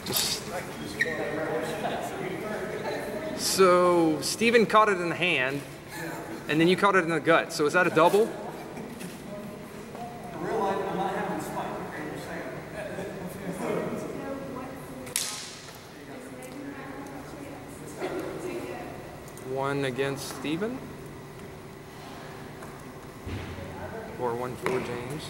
So Stephen caught it in the hand, and then you caught it in the gut. So is that a double? One against Stephen? Or one for James?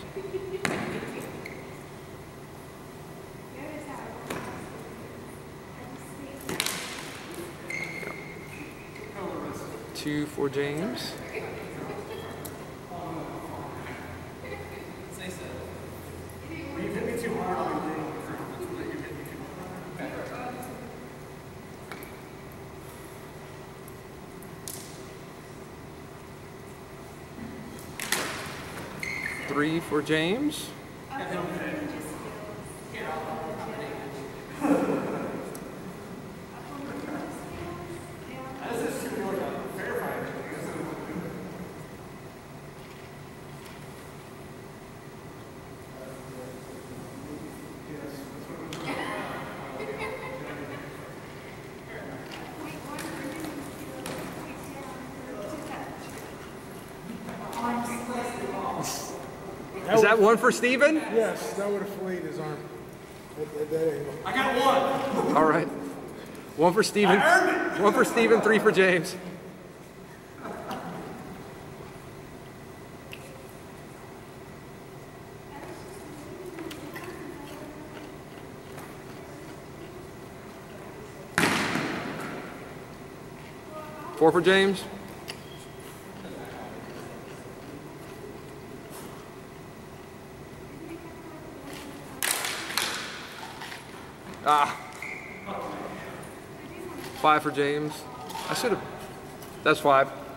Two for James. Three for James. Is that one for Stephen? Yes, that would have filleted his arm at that angle. I got one. All right. One for Stephen. One for Stephen, three for James. Four for James. Five for James. I should have. That's five.